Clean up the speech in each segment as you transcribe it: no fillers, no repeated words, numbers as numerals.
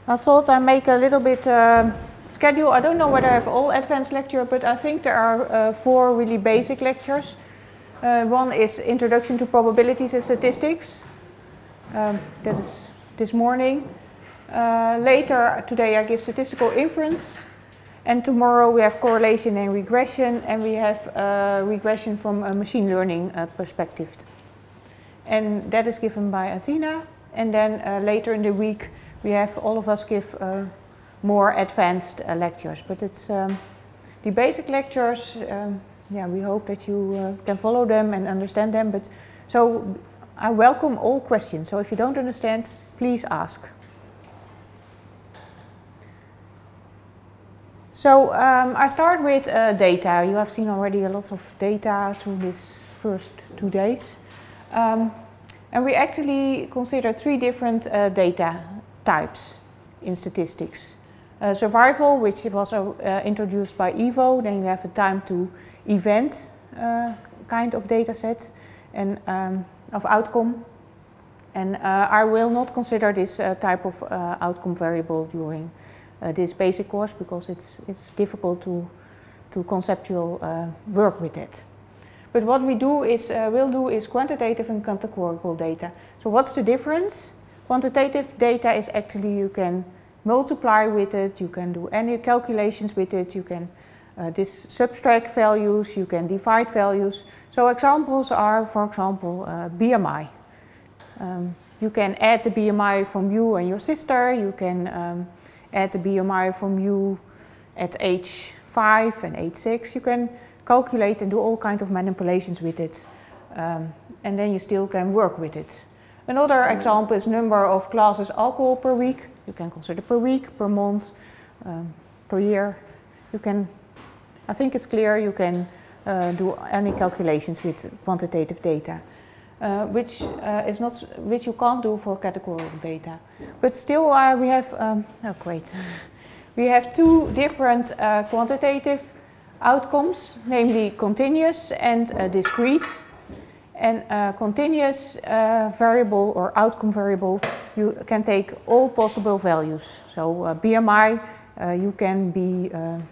I thought I make a little bit schedule. I don't know whether I have all advanced lecture, but I think there are 4 really basic lectures. One is Introduction to Probabilities and Statistics. That is this morning. Later today I give Statistical Inference. And tomorrow we have Correlation and Regression, and we have regression from a machine learning perspective. And that is given by Athena. And then later in the week we have all of us give more advanced lectures. But it's the basic lectures, yeah, we hope that you can follow them and understand them. But so I welcome all questions. So if you don't understand, please ask. So I start with data. You have seen already a lot of data through these first 2 days. And we actually consider 3 different data types in statistics. Survival, which was introduced by Ivo, then you have a time to event kind of data set and of outcome. And I will not consider this type of outcome variable during this basic course because it's difficult to conceptual work with it. But what we do is, we'll do is quantitative and categorical data. So what's the difference? Quantitative data is actually you can multiply with it, you can do any calculations with it, you can subtract values, you can divide values. So examples are, for example, BMI. You can add the BMI from you and your sister, you can add the BMI from you at age 5 and age 6. You can calculate and do all kinds of manipulations with it. And then you still can work with it. Another example is number of glasses alcohol per week. You can consider per week, per month, per year. You can, I think it's clear, you can do any calculations with quantitative data. Which you can't do for categorical data. But still we have, oh great. We have 2 different quantitative outcomes, namely continuous and discrete. And continuous variable or outcome variable, you can take all possible values. So BMI, you can be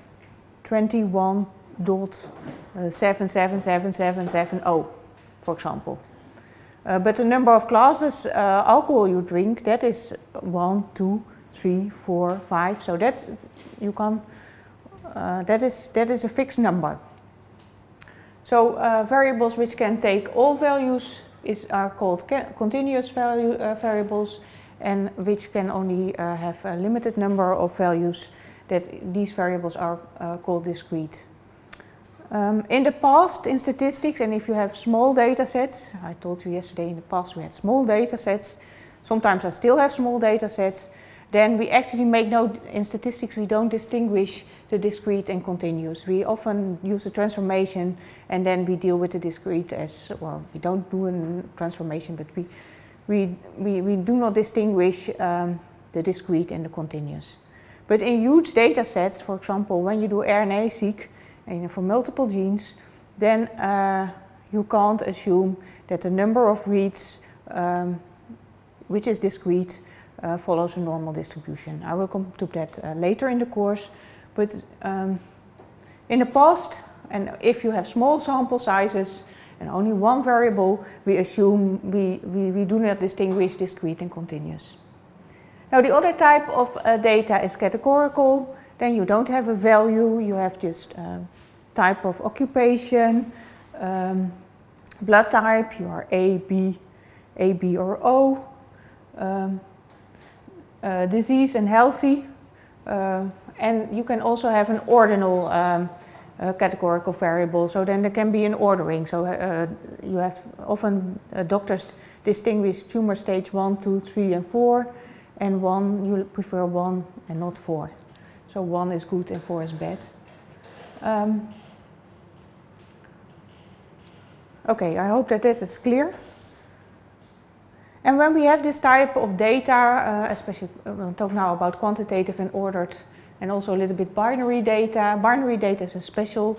21.777770, for example. But the number of glasses alcohol you drink, that is 1, 2, 3, 4, 5. So that you can, that is a fixed number. So variables which can take all values are called continuous variables, and which can only have a limited number of values. That these variables are called discrete. In the past, in statistics, and if you have small data sets, I told you yesterday in the past we had small data sets, sometimes I still have small data sets, then we actually in statistics we don't distinguish the discrete and continuous. We often use a transformation and then we deal with the discrete as, well, we don't do a transformation, but we do not distinguish the discrete and the continuous. But in huge data sets, for example, when you do RNA-seq, and for multiple genes, then you can't assume that the number of reads, which is discrete, follows a normal distribution. I will come to that later in the course. But in the past, and if you have small sample sizes and only one variable, we assume we do not distinguish discrete and continuous. Now the other type of data is categorical. Then you don't have a value, you have just type of occupation, blood type, you are A, B or O, disease and healthy, and you can also have an ordinal categorical variable, so then there can be an ordering. So you have often doctors distinguish tumor stage 1, 2, 3 and 4, and 1, you prefer 1 and not 4. So 1 is good and 4 is bad. Okay, I hope that is clear. And when we have this type of data, especially we'll talk now about quantitative and ordered, and also a little bit binary data. Binary data is a special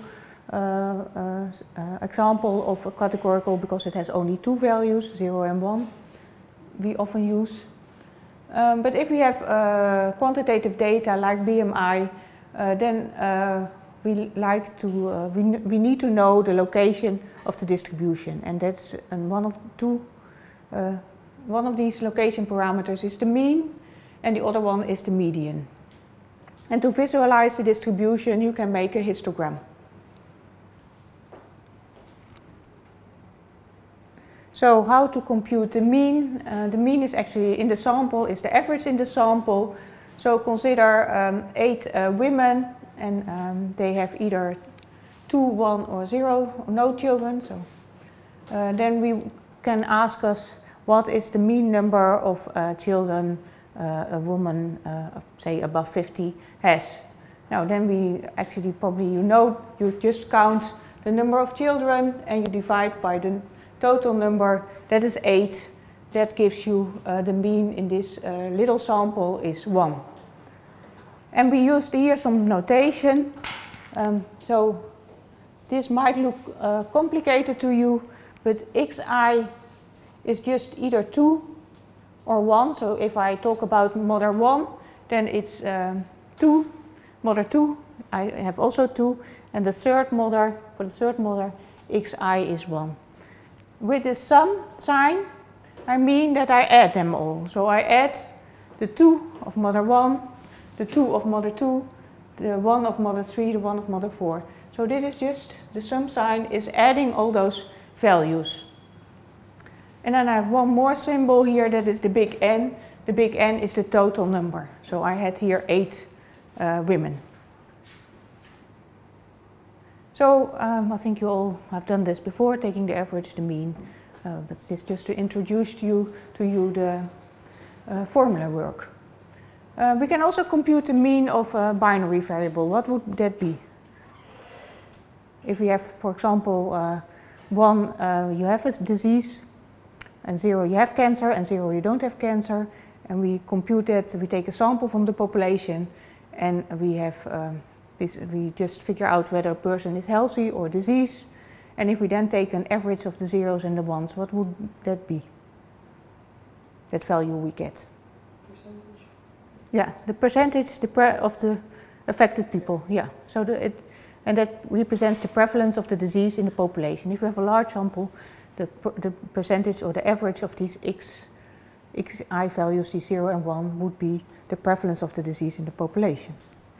example of a categorical because it has only 2 values, 0 and 1. We often use. But if we have quantitative data like BMI, then we need to know the location of the distribution, and that's one of these location parameters is the mean, and the other one is the median. And to visualize the distribution, you can make a histogram. So how to compute the mean? The mean is actually in the sample, is the average in the sample. So consider 8 women, and they have either 2, 1 or 0, or no children. So then we can ask us what is the mean number of children a woman, say above 50, has. Now then we actually you just count the number of children and you divide by the total number, that is 8. That gives you the mean in this little sample is 1. And we used here some notation. So this might look complicated to you, but xi is just either 2 or 1. So if I talk about mother 1, then it's 2. Mother 2, I have also 2. And the third mother, for the third mother, xi is 1. With the sum sign, I mean that I add them all. So I add the 2 of mother 1, the 2 of mother 2, the 1 of mother 3, the 1 of mother 4. So this is just, the sum sign is adding all those values. And then I have one more symbol here, that is the big N. The big N is the total number. So I had here 8 women. So I think you all have done this before, taking the average, the mean. But this just to introduce to you the formula work. We can also compute the mean of a binary variable. What would that be? If we have, for example, 1, you have a disease, and 0, you have cancer, and 0, you don't have cancer, and we compute that, we take a sample from the population, and we have we just figure out whether a person is healthy or diseased, and if we then take an average of the 0s and the 1s, what would that be? That value we get. Percentage? Yeah, the percentage of the affected people, yeah. So and that represents the prevalence of the disease in the population. If we have a large sample, the percentage or the average of these xi values, these 0 and 1, would be the prevalence of the disease in the population.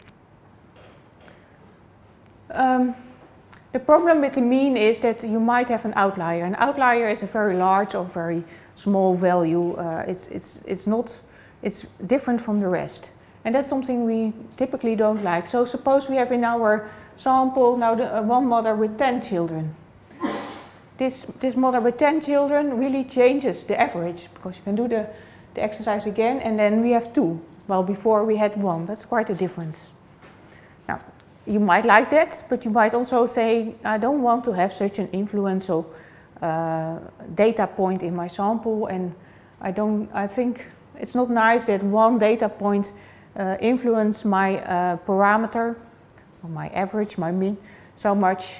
The problem with the mean is that you might have an outlier. An outlier is a very large or very small value. It's different from the rest. And that's something we typically don't like. So suppose we have in our sample now one mother with 10 children. This mother with 10 children really changes the average, because you can do the exercise again, and then we have 2, while before we had 1. That's quite a difference. Now, you might like that, but you might also say, I don't want to have such an influential data point in my sample, and I think it's not nice that one data point influence my parameter, or my average, my mean, so much.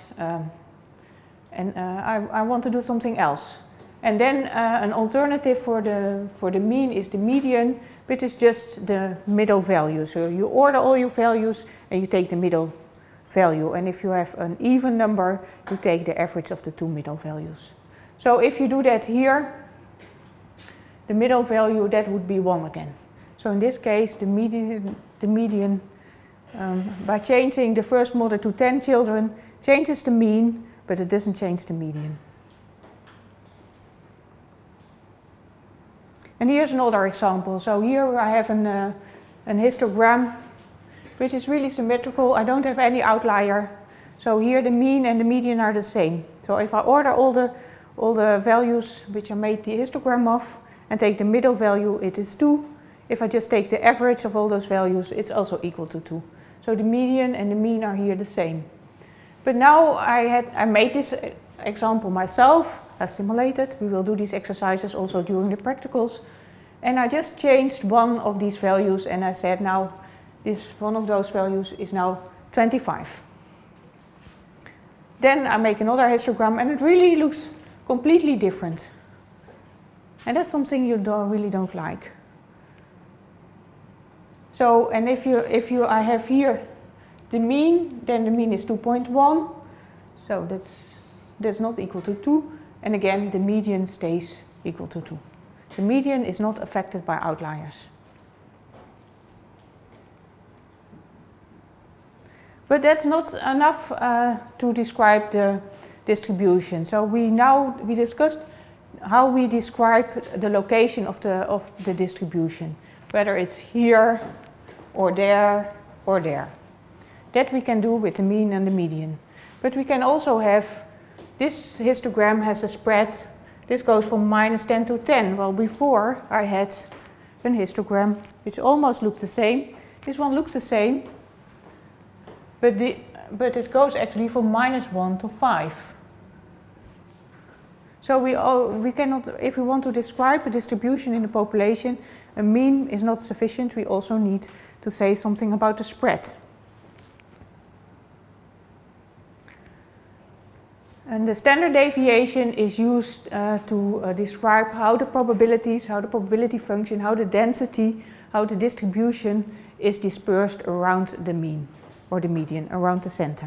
I want to do something else. And then an alternative for the mean is the median, which is just the middle value. So you order all your values and you take the middle value. And if you have an even number, you take the average of the 2 middle values. So if you do that here, the middle value, that would be 1 again. So in this case, the median by changing the first mother to 10 children, changes the mean, but it doesn't change the median. And here's another example. So here I have an histogram, which is really symmetrical. I don't have any outlier. So here the mean and the median are the same. So if I order all the values which I made the histogram of, and take the middle value, it is 2. If I just take the average of all those values, it's also equal to 2. So the median and the mean are here the same. But now I made this example myself, I simulated. We will do these exercises also during the practicals. And I just changed one of these values, and I said now one of those values is now 25. Then I make another histogram, and it really looks completely different. And that's something you really don't like. So, and I have here the mean, then the mean is 2.1. So that's not equal to 2. And again, the median stays equal to 2. The median is not affected by outliers. But that's not enough to describe the distribution. So we discussed how we describe the location of the distribution, whether it's here or there or there. That we can do with the mean and the median. But we can also have, this histogram has a spread, this goes from -10 to 10. Well, before I had a histogram which almost looks the same. This one looks the same, but it goes actually from -1 to 5. So we cannot, if we want to describe a distribution in the population, a mean is not sufficient. We also need to say something about the spread. And the standard deviation is used to describe how the probabilities, how the probability function, how the density, how the distribution is dispersed around the mean or the median, around the center.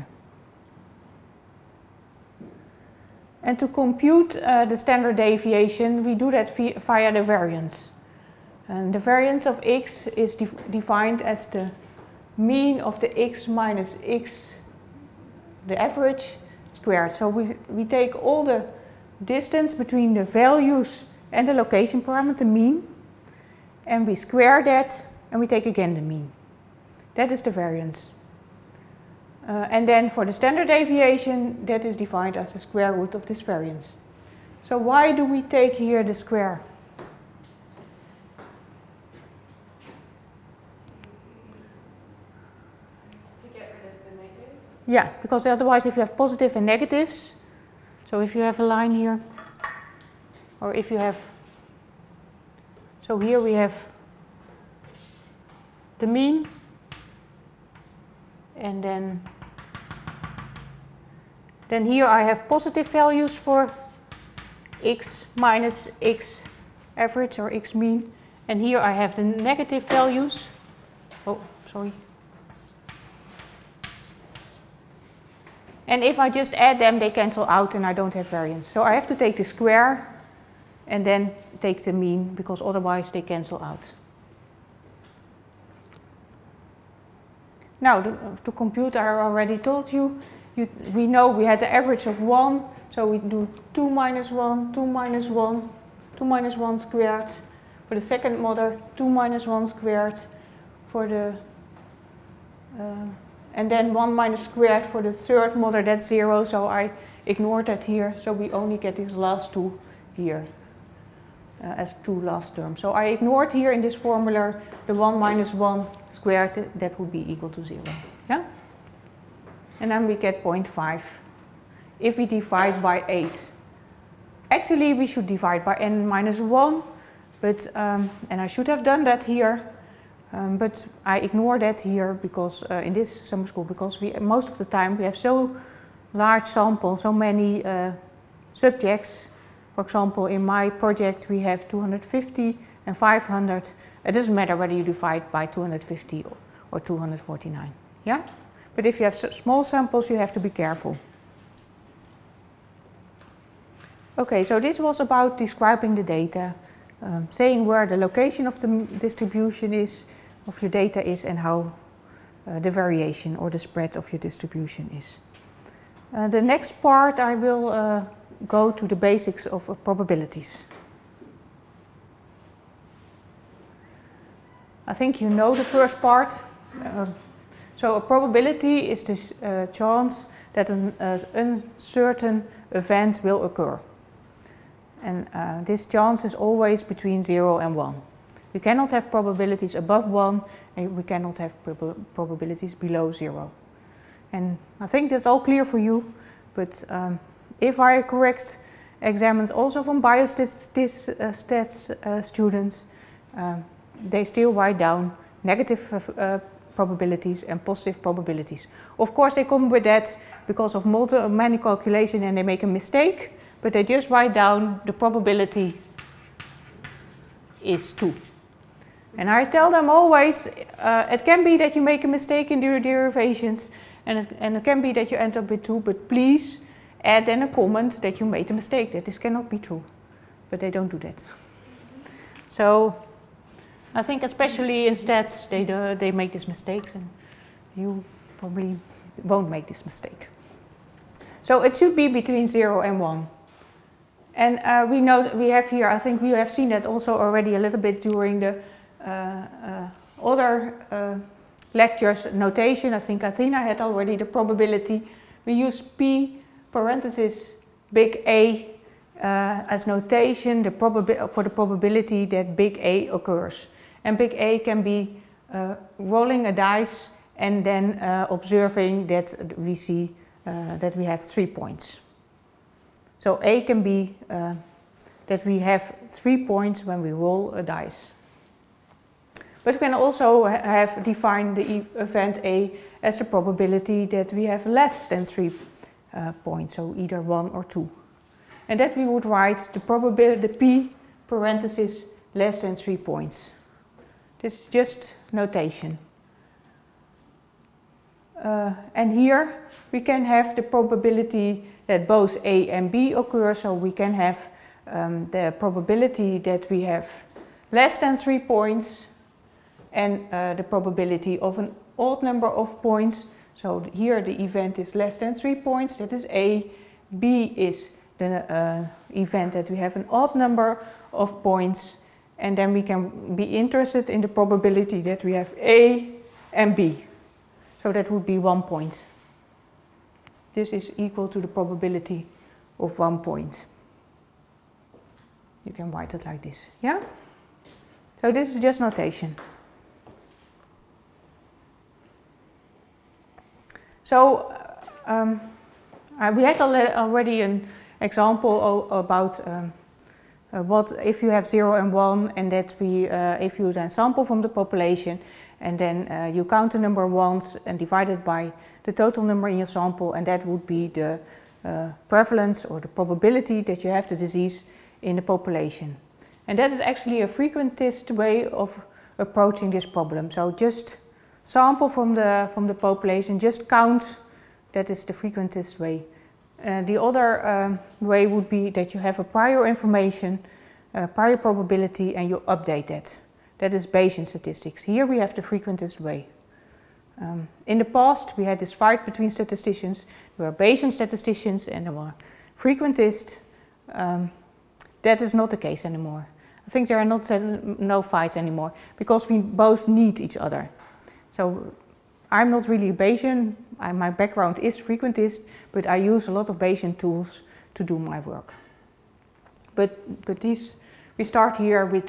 And to compute the standard deviation, we do that via the variance. And the variance of x is defined as the mean of the x minus x, the average, squared. So we take all the distance between the values and the location parameter mean, and we square that, and we take again the mean. That is the variance. And then for the standard deviation, that is defined as the square root of this variance. So why do we take here the square? To get rid of the negatives? Yeah, because otherwise if you have positive and negatives, so if you have a line here, or if you have, so here we have the mean, and then here I have positive values for x minus x average or x mean, and here I have the negative values. Oh, sorry. And if I just add them, they cancel out and I don't have variance. So I have to take the square and then take the mean, because otherwise they cancel out. Now, to compute, I already told you, we know we had the average of 1, so we do 2 minus 1, 2 minus 1, 2 minus 1 squared. For the second mother, 2 minus 1 squared. For the, and then 1 minus squared for the third mother, that's 0, so I ignored that here. So we only get these last two here as two last terms. So I ignored here in this formula the 1 minus 1 squared, that would be equal to 0. Yeah? And then we get 0.5 if we divide by 8. Actually, we should divide by n minus 1, but, and I should have done that here, but I ignore that here because in this summer school, because most of the time we have so large sample, so many subjects. For example, in my project we have 250 and 500. It doesn't matter whether you divide by 250 or 249. Yeah? But if you have small samples, you have to be careful. Okay, so this was about describing the data, saying where the location of the distribution is, of your data is, and how the variation or the spread of your distribution is. The next part I will go to the basics of probabilities. I think you know the first part. So a probability is this chance that an uncertain event will occur. And this chance is always between 0 and 1. We cannot have probabilities above 1, and we cannot have probabilities below 0. And I think that's all clear for you, but if I correct examines also from biostats students, they still write down negative probabilities and positive probabilities. Of course, they come with that because of many calculation and they make a mistake, but they just write down the probability is 2. And I tell them always, it can be that you make a mistake in your derivations, and it can be that you end up with 2, but please add then a comment that you made a mistake, that this cannot be true. But they don't do that. So I think especially in stats, they make these mistakes, and you probably won't make this mistake. So it should be between 0 and 1. And we know that we have here, I think we have seen that also already a little bit during the other lectures notation. I think Athena had already the probability. We use P parenthesis big A as notation for the probability that big A occurs. And big A can be rolling a dice and then observing that we see that we have 3 points. So A can be that we have 3 points when we roll a dice. But we can also have defined the event A as a probability that we have less than 3 points, so either 1 or 2. And that we would write the probability, the P parenthesis less than 3 points. This is just notation. And here we can have the probability that both A and B occur, so we can have the probability that we have less than 3 points and the probability of an odd number of points. So here the event is less than 3 points, that is A. B is the event that we have an odd number of points, and then we can be interested in the probability that we have A and B. So that would be 1 point. This is equal to the probability of 1 point. You can write it like this, yeah? So this is just notation. So we had already an example about what if you have 0 and 1, and that if you then sample from the population, and then you count the number of ones and divide it by the total number in your sample, and that would be the prevalence or the probability that you have the disease in the population. And that is actually a frequentist way of approaching this problem. So just sample from the population, just count, that is the frequentist way. The other way would be that you have a prior information, prior probability, and you update that. That is Bayesian statistics. Here we have the frequentist way. In the past we had this fight between statisticians. There were Bayesian statisticians and there were frequentists. That is not the case anymore. I think there are no fights anymore because we both need each other. So I'm not really a Bayesian. My background is frequentist, but I use a lot of Bayesian tools to do my work. But we start here with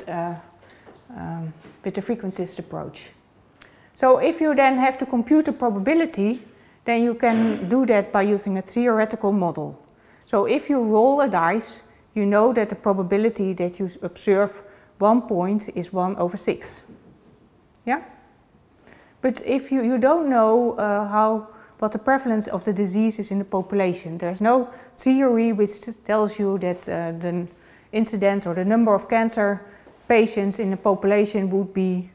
the frequentist approach. So if you then have to compute a probability, then you can do that by using a theoretical model. So if you roll a dice, you know that the probability that you observe 1 point is 1 over 6. Yeah? But if you don't know what the prevalence of the disease is in the population, there's no theory which tells you that the incidence or the number of cancer patients in the population would be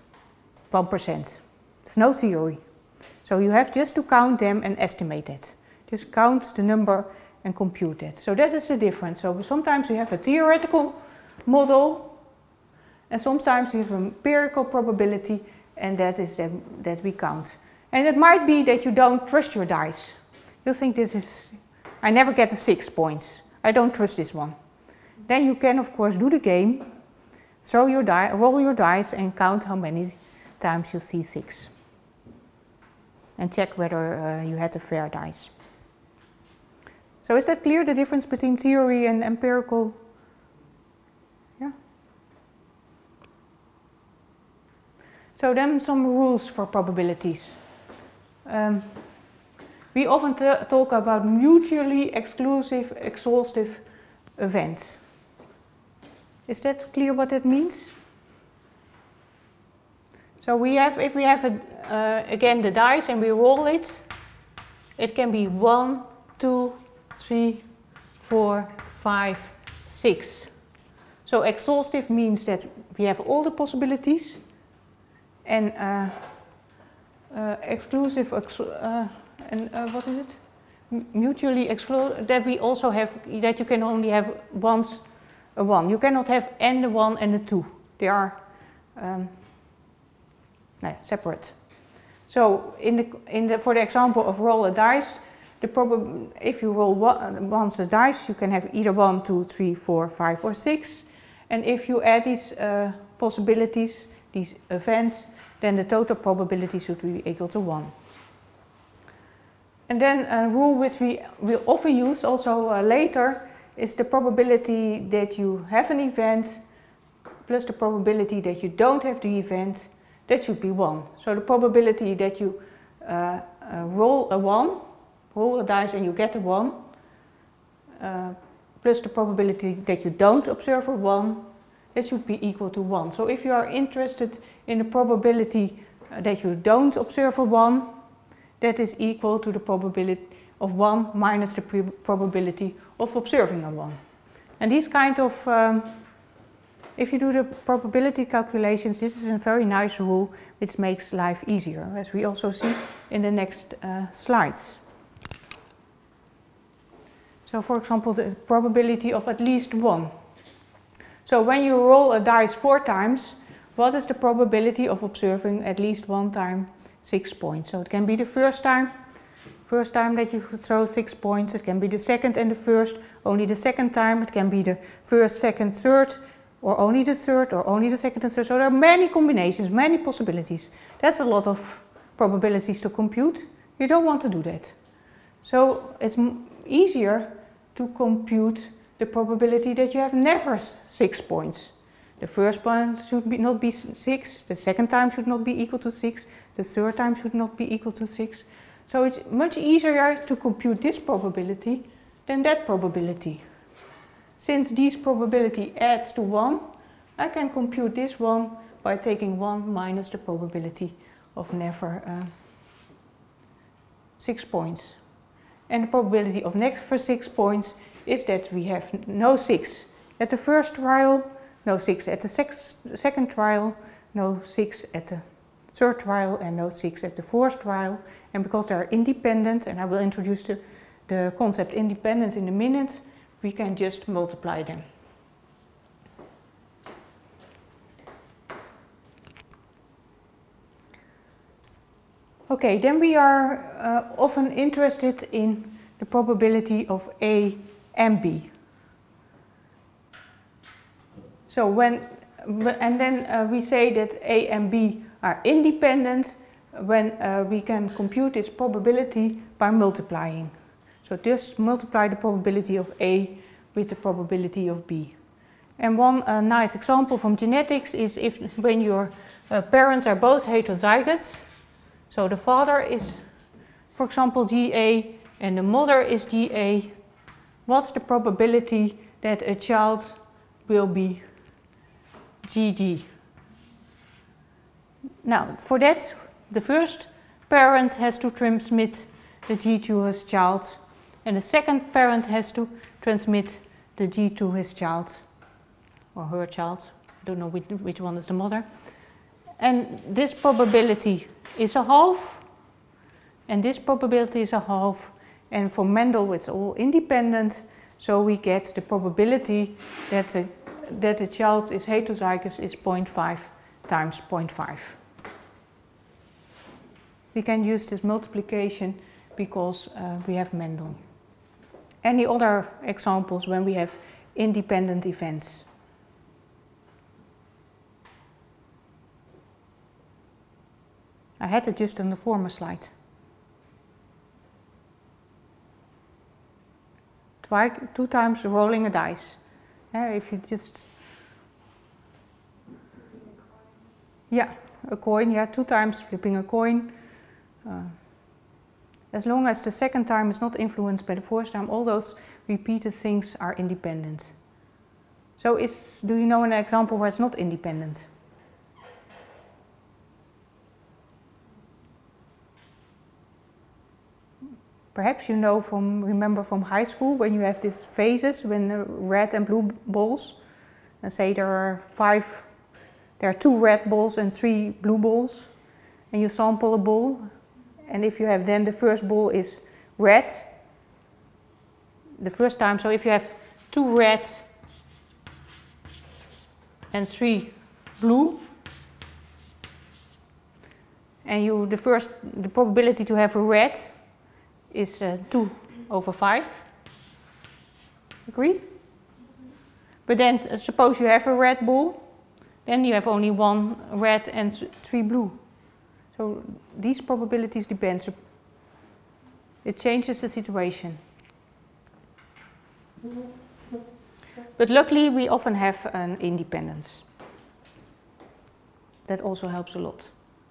1%. There's no theory. So you have just to count them and estimate it. Just count the number and compute it. So that is the difference. So sometimes we have a theoretical model, and sometimes we have an empirical probability, and that is that we count. And it might be that you don't trust your dice. You think this is, I never get a 6 points. I don't trust this one. Then you can of course do the game, throw your die, roll your dice and count how many times you see 6. And check whether you had a fair dice. So is that clear, the difference between theory and empirical? Yeah? So then some rules for probabilities. We often talk about mutually exclusive, exhaustive events. Is that clear what that means? So we have, if we have again the dice and we roll it, it can be 1, 2, 3, 4, 5, 6. So exhaustive means that we have all the possibilities, and exclusive, and what is it? Mutually exclusive, that we also have, that you can only have once a 1. You cannot have and the 1 and the 2. They are separate. So for the example of roll a dice, if you roll once a dice, you can have either 1, 2, 3, 4, 5 or 6. And if you add these possibilities, these events, then the total probability should be equal to 1. And then a rule which we will often use also later is the probability that you have an event plus the probability that you don't have the event. That should be 1. So the probability that you roll a 1, roll a dice and you get a 1, plus the probability that you don't observe a 1, that should be equal to 1. So if you are interested in the probability that you don't observe a 1, that is equal to the probability of 1 minus the probability of observing a 1. And these kind of, if you do the probability calculations, this is a very nice rule which makes life easier, as we also see in the next slides. So for example, the probability of at least 1. So when you roll a dice 4 times, what is the probability of observing at least 1 time 6 points? So it can be the first time that you throw 6 points, it can be the second and the first, only the second time, it can be the first, second, third, or only the third, or only the second and third. So there are many combinations, many possibilities. That's a lot of probabilities to compute. You don't want to do that. So it's easier to compute the probability that you have never 6 points. The first point should not be 6, the second time should not be equal to 6, the third time should not be equal to 6. So it's much easier to compute this probability than that probability. Since this probability adds to 1, I can compute this one by taking 1 minus the probability of never 6 points. And the probability of never 6 points is that we have no 6 at the first trial, no 6 at the second trial, no 6 at the third trial, and no 6 at the fourth trial. And because they are independent, and I will introduce the concept independence in a minute, we can just multiply them. Okay, then we are often interested in the probability of A and B. So then we say that A and B are independent when we can compute this probability by multiplying. So just multiply the probability of A with the probability of B. And one nice example from genetics is when your parents are both heterozygotes. So the father is, for example, GA and the mother is GA. What's the probability that a child will be GG? Now, for that, the first parent has to transmit the G to his child, and the second parent has to transmit the G to his child, or her child. I don't know which one is the mother. And this probability is a half, and this probability is a half, and for Mendel it's all independent, so we get the probability that the child is heterozygous is 0.5 times 0.5. We can use this multiplication because we have Mendel. Any other examples when we have independent events? I had it just on the former slide. 2 times rolling a dice. If you just... Yeah, a coin, 2 times flipping a coin. As long as the second time is not influenced by the first time, all those repeated things are independent. So do you know an example where it's not independent? Perhaps you know remember from high school when you have these phases, when red and blue balls, and say there are 5 there are 2 red balls and 3 blue balls, and you sample a ball, and if you have then the first ball is red, the first time, so if you have 2 red and 3 blue, and the probability to have a red is 2/5. Agree? But then suppose you have a red ball, then you have only 1 red and 3 blue. So these probabilities depend. It changes the situation. But luckily we often have an independence. That also helps a lot.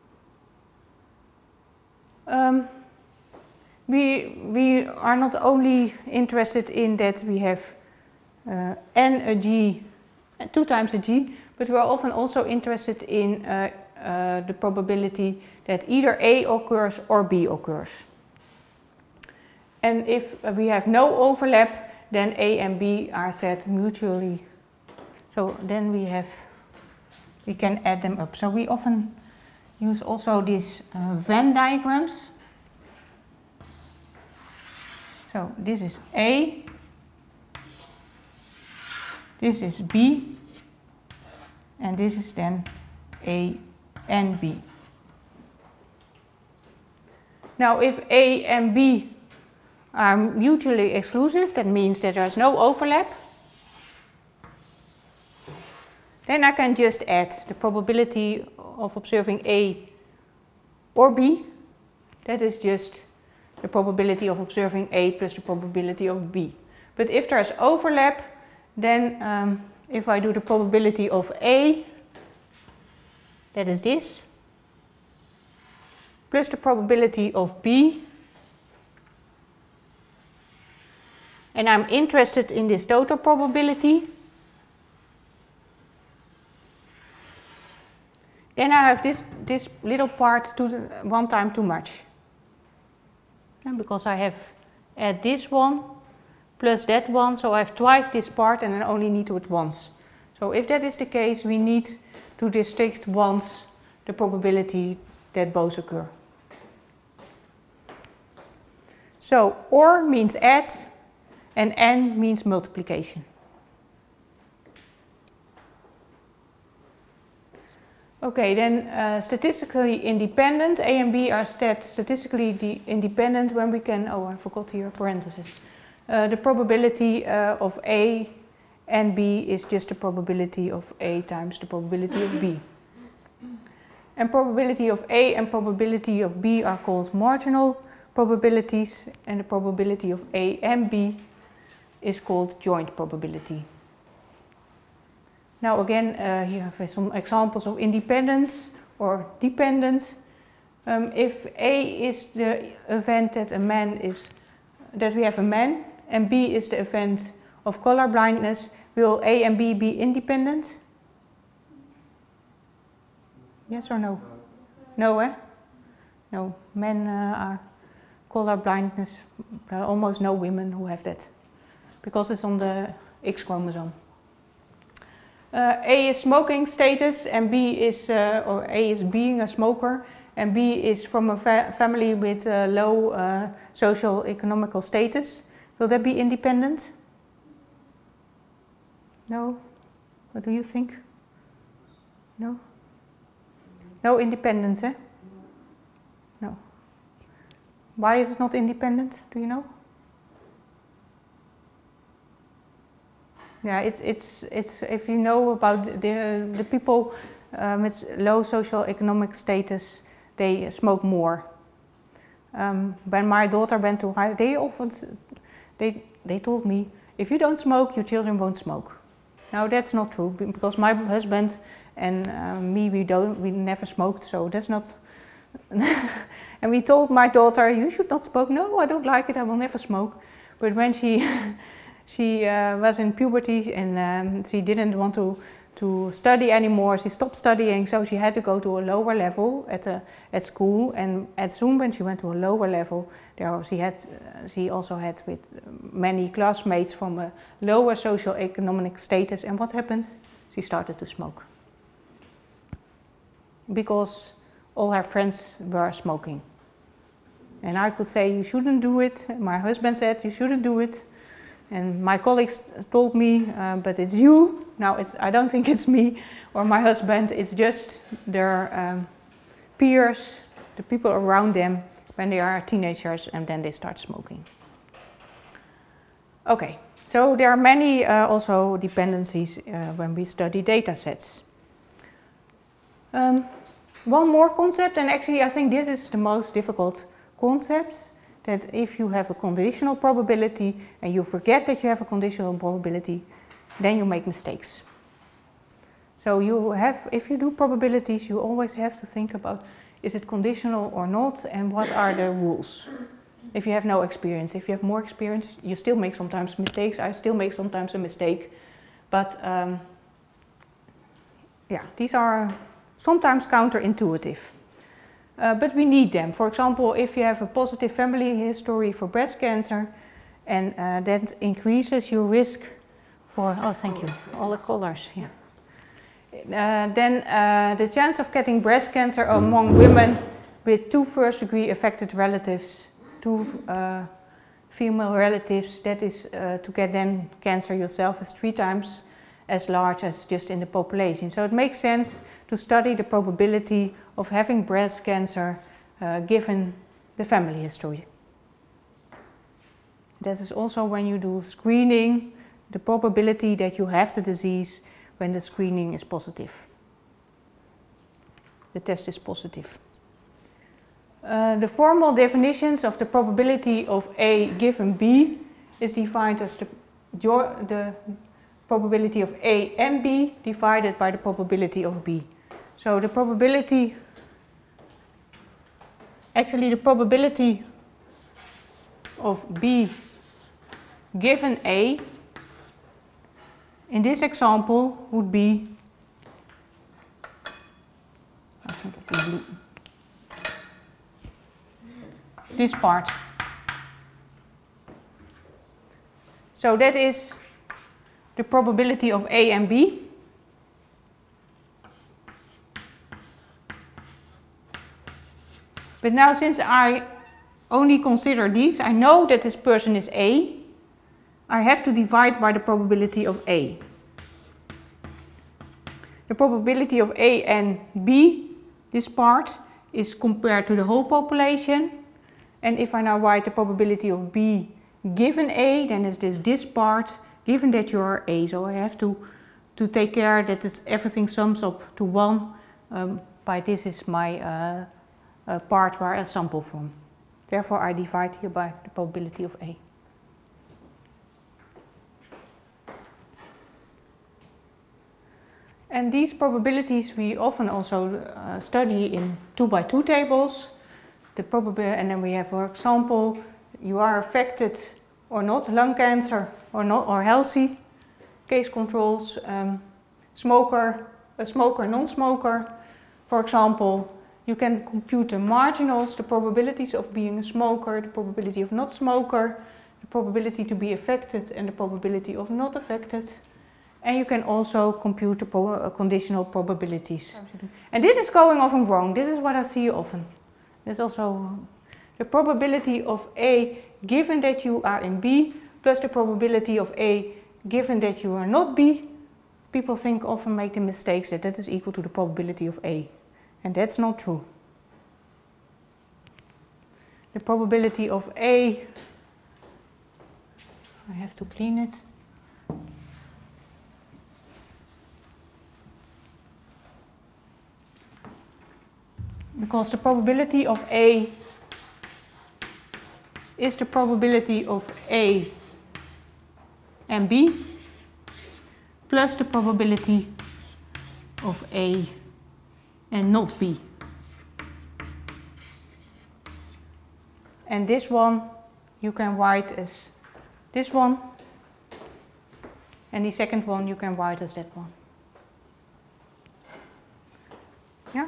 We are not only interested in that we have n a g, 2 times a g, but we are often also interested in the probability that either A occurs or B occurs. And if we have no overlap, then A and B are set mutually. So then we can add them up. So we often use also these Venn diagrams. So this is A, this is B, and this is then A and B. Now if A and B are mutually exclusive, that means that there is no overlap, then I can just add the probability of observing A or B. That is just the probability of observing A plus the probability of B. But if there is overlap, then if I do the probability of A, that is this, plus the probability of B, and I'm interested in this total probability, then I have this little part one time too much. And because I have add this one plus that one, so I have twice this part and I only need to do it once. So if that is the case, we need to distinct once the probability that both occur. So OR means add and N means multiplication. Okay, then statistically independent. A and B are statistically independent when we can, oh I forgot here, parentheses. The probability of A and B is just the probability of A times the probability of B. And probability of A and probability of B are called marginal probabilities, and the probability of A and B is called joint probability. Now again, here have some examples of independence or dependence. If A is the event that that we have a man, and B is the event of color blindness, will A and B be independent? Yes or no? No, eh? No, men are color blindness. There are almost no women who have that, because it's on the X chromosome. A is smoking status, and B is, or A is being a smoker, and B is from a family with low social economical status. Will that be independent? No? What do you think? No? No independence, eh? No. Why is it not independent? Do you know? Yeah, it's if you know about the people with low social economic status, they smoke more. When my daughter went to high school, they told me, if you don't smoke, your children won't smoke. Now that's not true, because my husband and me, we never smoked, so that's not. And we told my daughter, you should not smoke. No, I don't like it, I will never smoke. But when she was in puberty and she didn't want to study anymore, she stopped studying, so she had to go to a lower level at school. And as soon when she went to a lower level, she also had with many classmates from a lower social economic status. And what happened? She started to smoke. because all her friends were smoking. And I could say, you shouldn't do it. My husband said, you shouldn't do it. And my colleagues told me, but it's you. Now, I don't think it's me or my husband. It's just their peers, the people around them, when they are teenagers and then they start smoking. Okay, so there are many also dependencies when we study data sets. One more concept, and actually I think this is the most difficult concept, that if you have a conditional probability and you forget that you have a conditional probability, then you make mistakes. So if you do probabilities, you always have to think about, is it conditional or not, and what are the rules? If you have no experience. If you have more experience, you still make sometimes mistakes. I still make sometimes a mistake. But yeah, these are sometimes counterintuitive. But we need them. For example, if you have a positive family history for breast cancer, and that increases your risk for, oh thank you, all the colors, yeah. Then the chance of getting breast cancer among women with 2 first-degree affected relatives, 2 female relatives, that is to get then cancer yourself is 3 times as large as just in the population. So it makes sense to study the probability of having breast cancer given the family history. That is also when you do screening, the probability that you have the disease when the screening is positive. The test is positive. The formal definitions of the probability of A given B is defined as the probability of A and B divided by the probability of B. So the probability, actually the probability of B given A in this example would be, I think it is blue, this part. So that is the probability of A and B. But now since I only consider these, I know that this person is A. I have to divide by the probability of A. The probability of A and B, this part, is compared to the whole population. And if I now write the probability of B given A, then it's this part, given that you are A. So I have to take care that everything sums up to 1. By this is my part where I sample from. Therefore I divide here by the probability of A. And these probabilities we often also study in 2x2 tables. And then we have, for example, you are affected or not, lung cancer or not, or healthy. Case controls, smoker, non-smoker. For example, you can compute the marginals, the probabilities of being a smoker, the probability of not smoker, the probability to be affected and the probability of not affected. And you can also compute the conditional probabilities. And this is going often wrong. This is what I see often. There's also the probability of A given that you are in B plus the probability of A given that you are not B. People often make the mistakes that is equal to the probability of A. And that's not true. The probability of A, I have to clean it. Because the probability of A is the probability of A and B plus the probability of A and not B. And this one you can write as this one, and the second one you can write as that one. Yeah?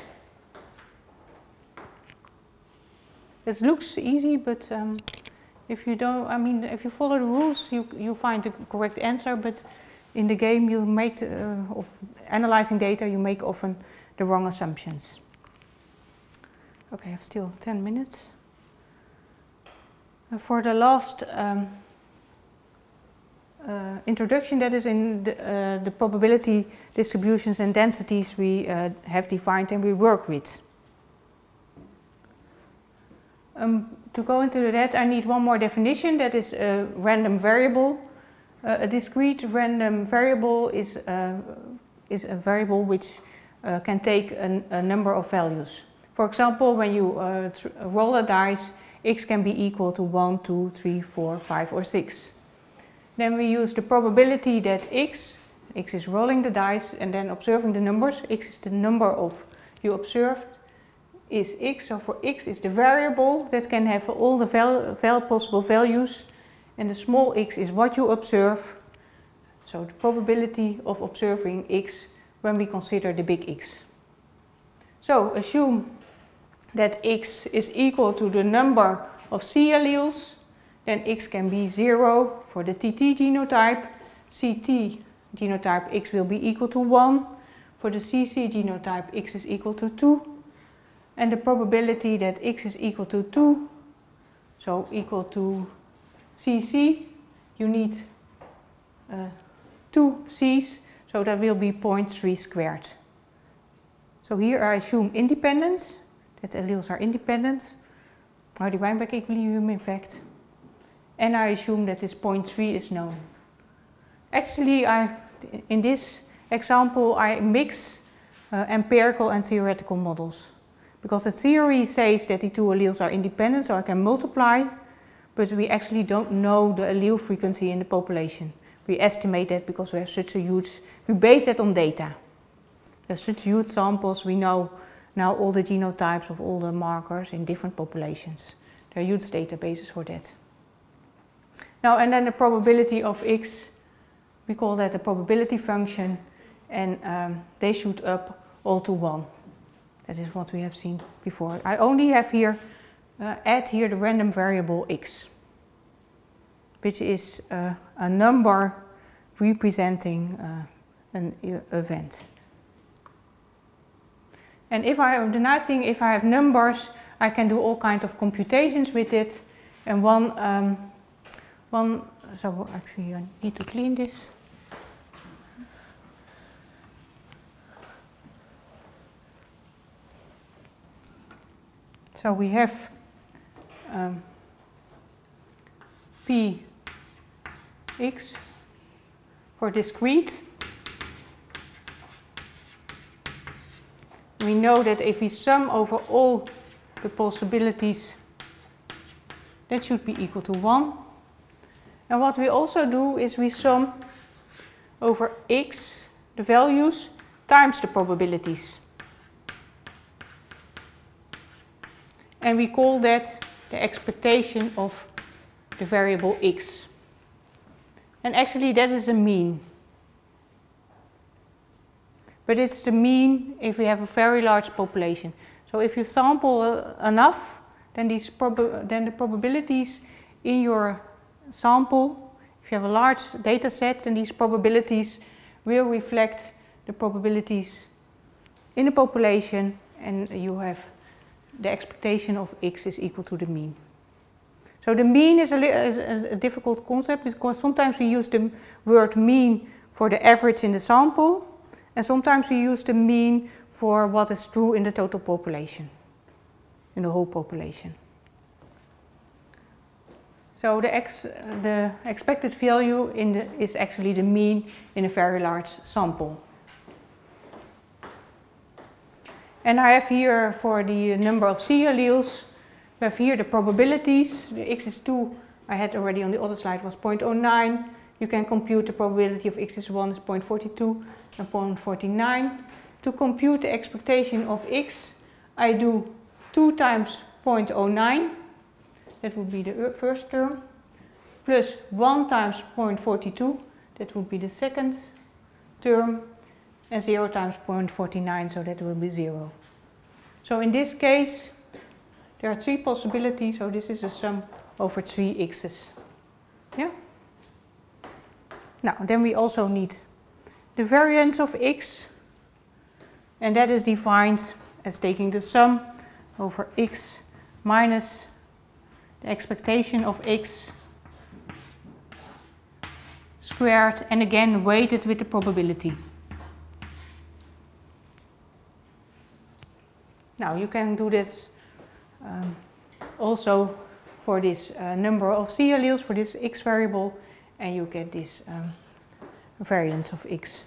It looks easy, but if you don't, if you follow the rules, you find the correct answer. But in the game, you make of analyzing data, you make often the wrong assumptions. Okay, I have still 10 minutes. For the last introduction, that is in the probability distributions and densities we have defined and we work with. To go into that, I need one more definition, that is a random variable. A discrete random variable is a variable which can take a number of values. For example, when you roll a dice, x can be equal to 1, 2, 3, 4, 5 or 6. Then we use the probability that x is rolling the dice and then observing the numbers. X is the number of you observed, is x. So for x is the variable that can have all the possible values. And the small x is what you observe. So the probability of observing x when we consider the big X. So assume that x is equal to the number of C alleles, then x can be 0 for the TT genotype. CT genotype x will be equal to 1. For the CC genotype x is equal to 2. And the probability that x is equal to 2, so equal to CC, you need 2 C's, so that will be 0.3 squared. So here I assume independence, that alleles are independent, Hardy-Weinberg equilibrium in fact. And I assume that this 0.3 is known. Actually, in this example, I mix empirical and theoretical models. Because the theory says that the two alleles are independent, so I can multiply, but we actually don't know the allele frequency in the population. We estimate that because we have such a huge, we base that on data. We have such huge samples, we know now all the genotypes of all the markers in different populations. There are huge databases for that. Now, and then the probability of x, we call that a probability function, and they shoot up all to 1. That is what we have seen before. I only have here, add here the random variable x, which is a number representing an event. And if the nice thing, if I have numbers, I can do all kinds of computations with it. And so actually I need to clean this. So we have Px for discrete. We know that if we sum over all the possibilities, that should be equal to 1. And what we also do is we sum over x, the values, times the probabilities. And we call that the expectation of the variable x. And actually that is a mean. But it's the mean if we have a very large population. So if you sample enough, then the probabilities in your sample, if you have a large data set, then these probabilities will reflect the probabilities in the population, and you have the expectation of x is equal to the mean. So the mean is a difficult concept because sometimes we use the word mean for the average in the sample, and sometimes we use the mean for what is true in the total population, in the whole population. So the expected value is actually the mean in a very large sample. And I have here for the number of C alleles, we have here the probabilities. The x is 2, I had already on the other slide, was 0.09. You can compute the probability of x is 1 is 0.42 and 0.49. To compute the expectation of x, I do 2 times 0.09, that would be the first term, plus 1 times 0.42, that would be the second term, and 0 times 0.49, so that will be 0. So in this case, there are 3 possibilities, so this is a sum over 3 x's. Yeah? Now, then we also need the variance of x. and that is defined as taking the sum over x minus the expectation of x squared, and again weighted with the probability. Now you can do this also for this number of C alleles for this x variable, and you get this variance of x.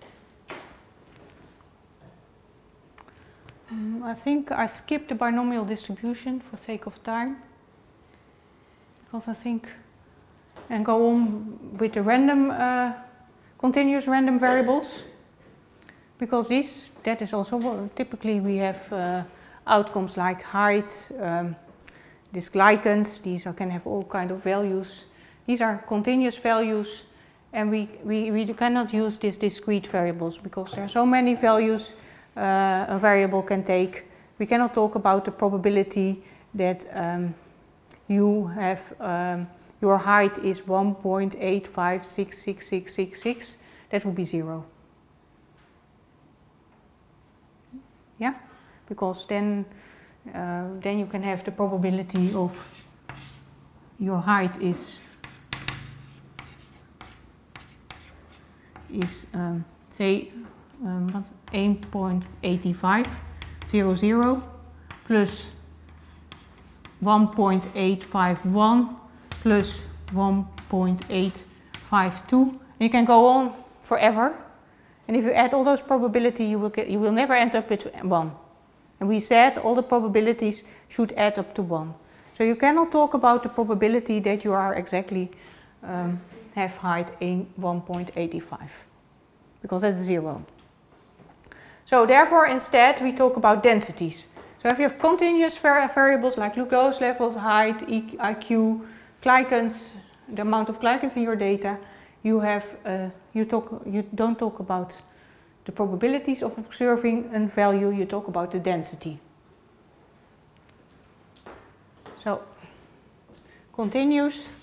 I think I skipped the binomial distribution for sake of time, because I think, and go on with the random, continuous random variables, because that is also, typically we have outcomes like height, these glycans, these can have all kind of values. These are continuous values, and we cannot use these discrete variables because there are so many values a variable can take. We cannot talk about the probability that you have your height is 1.85666666. That would be 0. Yeah, because then you can have the probability of your height is say 8.8500 plus 1.851 plus 1.852. You can go on forever, and if you add all those probabilities, you will never end up with 1. And we said all the probabilities should add up to 1. So you cannot talk about the probability that you are exactly have height in 1.85, because that's 0. So therefore, instead, we talk about densities. So if you have continuous variables like glucose levels, height, IQ, glycans, the amount of glycans in your data, you don't talk about the probabilities of observing a value, you talk about the density. So, continuous.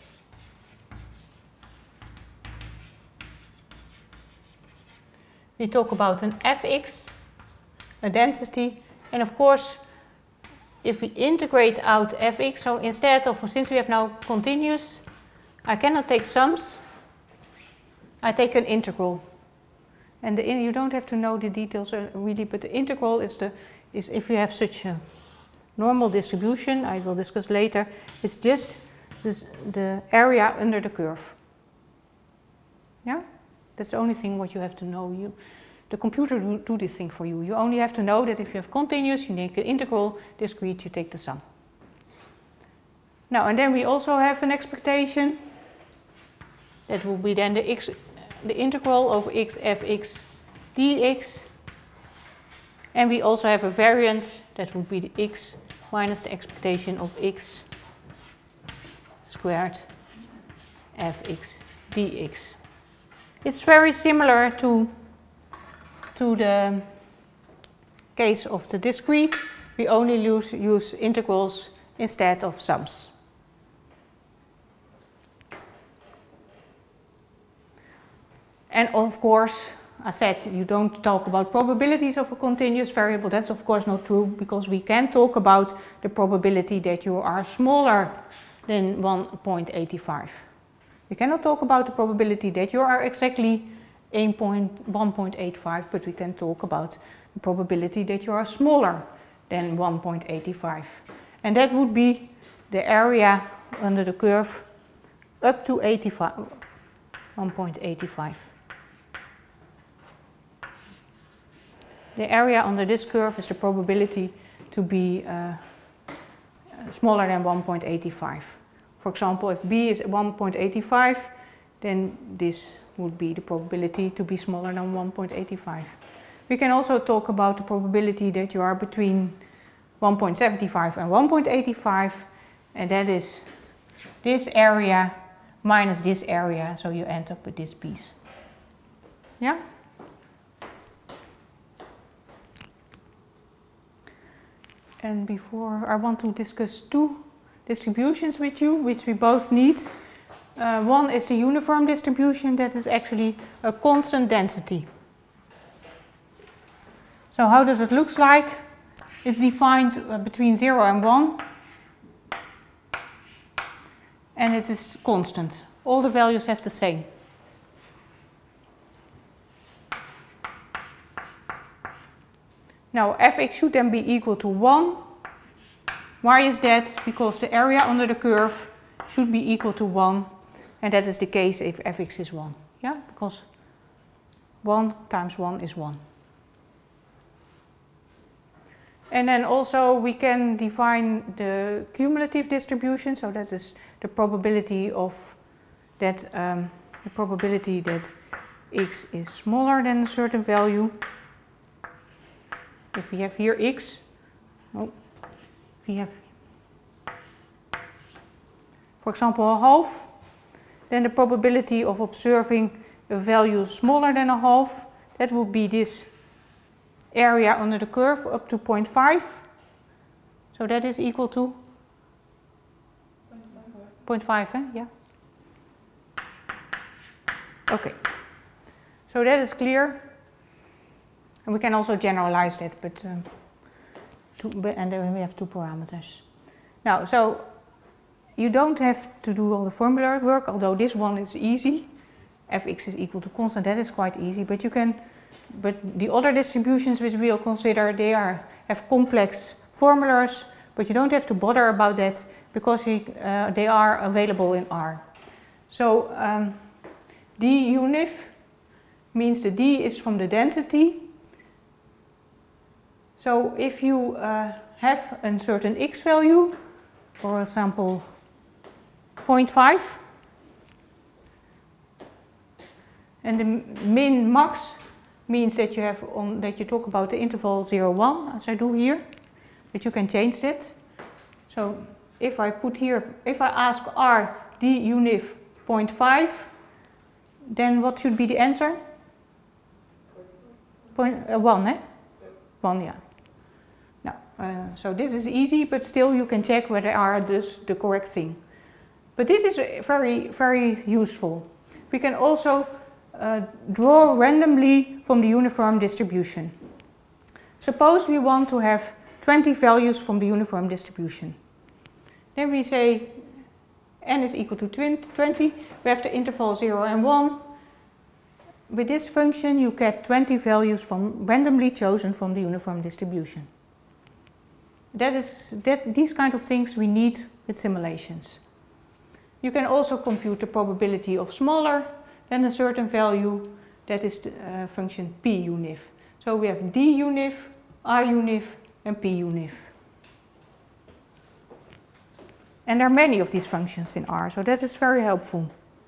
We talk about an fx, a density, and of course, if we integrate out fx, so instead of, since we have now continuous, I cannot take sums, I take an integral. And you don't have to know the details really, but the integral is if you have such a normal distribution, I will discuss later, it's just the area under the curve. Yeah? That's the only thing what you have to know. The computer will do this thing for you. You only have to know that if you have continuous, you take the integral, discrete, you take the sum. Now, and then we also have an expectation. That will be then the integral over x fx dx. And we also have a variance, that would be the x minus the expectation of x squared fx dx. It's very similar to the case of the discrete. We only use integrals instead of sums. And of course, I said you don't talk about probabilities of a continuous variable. That's of course not true, because we can talk about the probability that you are smaller than 1.85. We cannot talk about the probability that you are exactly 1.85, but we can talk about the probability that you are smaller than 1.85. And that would be the area under the curve up to 1.85. The area under this curve is the probability to be smaller than 1.85. For example, if b is 1.85, then this would be the probability to be smaller than 1.85. We can also talk about the probability that you are between 1.75 and 1.85, and that is this area minus this area, so you end up with this piece. Yeah? And before, I want to discuss two distributions with you, which we both need. One is the uniform distribution, that is actually a constant density. So So how does it look like? It's defined between 0 and 1. And it is constant. All the values have the same. Now fx should then be equal to 1. Why is that? Because the area under the curve should be equal to 1. And that is the case if fx is 1. Yeah, because 1 times 1 is 1. And then also we can define the cumulative distribution. So that is the probability of that x is smaller than a certain value. If we have here x, we have, for example, a half, then the probability of observing a value smaller than a half, that would be this area under the curve up to 0.5. So that is equal to 0.5, eh? Yeah. Okay. So that is clear. And we can also generalize that, but and then we have two parameters. Now, so you don't have to do all the formula work, although this one is easy. Fx is equal to constant, that is quite easy, but you can, but the other distributions which we'll consider, they have complex formulas, but you don't have to bother about that because they are available in R. So d unif means the d is from the density. So if you have a certain x value, for example 0.5, and the min max means that you have that you talk about the interval 0, 1, as I do here, but you can change that. So if I put here, if I ask R d unif 0.5, then what should be the answer? 1, eh? 1, yeah. Now, so this is easy, but still you can check whether R does the correct thing. But this is very, very useful. We can also draw randomly from the uniform distribution. Suppose we want to have 20 values from the uniform distribution. Then we say n is equal to 20. We have the interval 0 and 1. With this function you get 20 values from randomly chosen from the uniform distribution. These kind of things we need with simulations. You can also compute the probability of smaller than a certain value. That is the function p unif. So we have d unif, r unif and p unif. And there are many of these functions in R, so that is very helpful.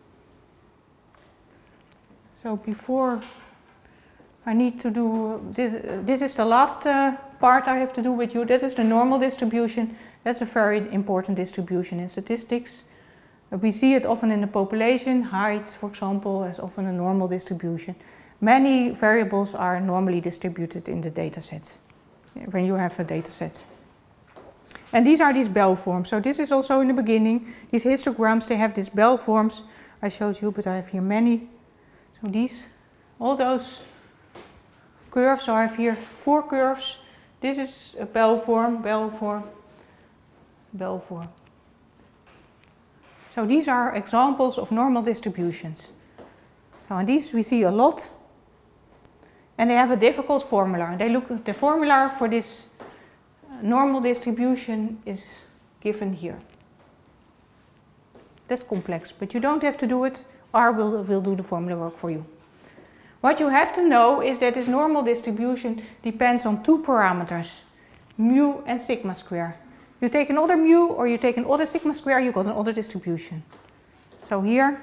So before I need to do this is the last part I have to do with you. This is the normal distribution. That's a very important distribution in statistics. We see it often in the population. Height, for example, is often a normal distribution. Many variables are normally distributed in the data set, when you have a data set. And these are these bell forms. So this is also in the beginning. These histograms, they have these bell forms. I showed you, but I have here many. So these, all those curves, so I have here 4 curves. This is a bell form, bell form, bell form. So these are examples of normal distributions. Now, and these we see a lot. And they have a difficult formula. The formula for this normal distribution is given here. That's complex, but you don't have to do it. R will do the formula work for you. What you have to know is that this normal distribution depends on 2 parameters, mu and sigma square. You take another mu or you take another sigma square, you got another distribution. So here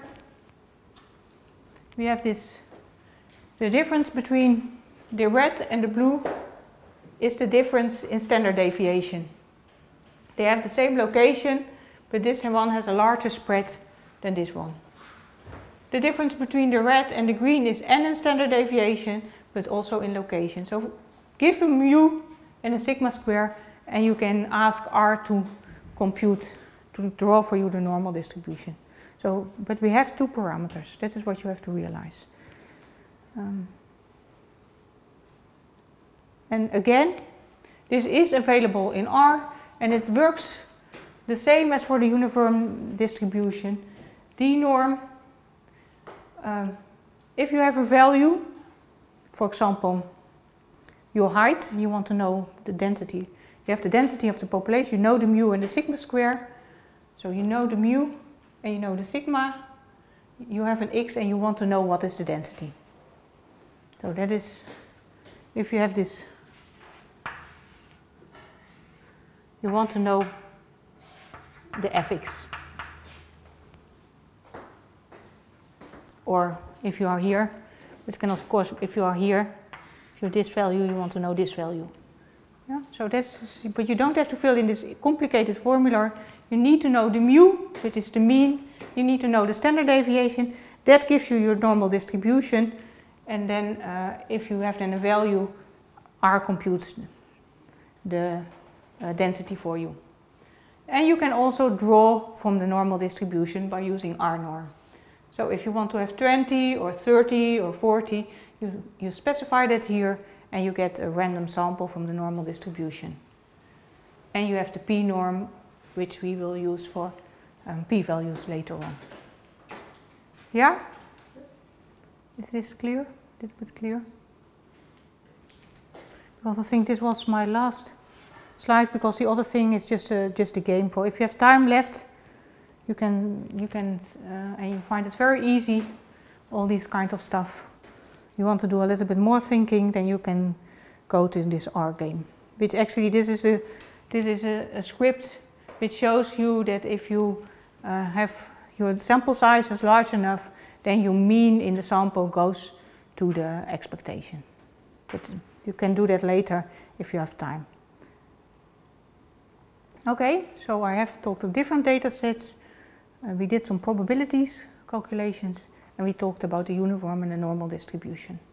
we have this, the difference between the red and the blue is the difference in standard deviation. They have the same location, but this one has a larger spread than this one. The difference between the red and the green is n in standard deviation, but also in location. So give a mu and a sigma square, and you can ask R to compute, to draw for you the normal distribution. So, but we have 2 parameters. This is what you have to realize. And again, this is available in R, and it works the same as for the uniform distribution. D norm, if you have a value, for example, your height, you want to know the density. You have the density of the population, you know the mu and the sigma square. So you know the mu and you know the sigma. You have an x and you want to know what is the density. So that is, if you have this, you want to know the fx. Or if you are here, which can of course, if you are here, if you're this value, you want to know this value. Yeah? So that's, but you don't have to fill in this complicated formula. You need to know the mu, which is the mean. You need to know the standard deviation. That gives you your normal distribution. And then if you have then a value, R computes the density for you. And you can also draw from the normal distribution by using R norm. So if you want to have 20 or 30 or 40, you specify that here and you get a random sample from the normal distribution. And you have the P norm, which we will use for p-values later on. Yeah? Is this clear? A little bit clear? Because I think this was my last slide, because the other thing is just a game for. If you have time left, you can and you find it very easy, all these kind of stuff. You want to do a little bit more thinking, then you can go to this R game. Which actually this is a script which shows you that if you have your sample size is large enough, then your mean in the sample goes to the expectation. But you can do that later if you have time. Okay, so I have talked of different data sets. We did some probabilities calculations, and we talked about the uniform and the normal distribution.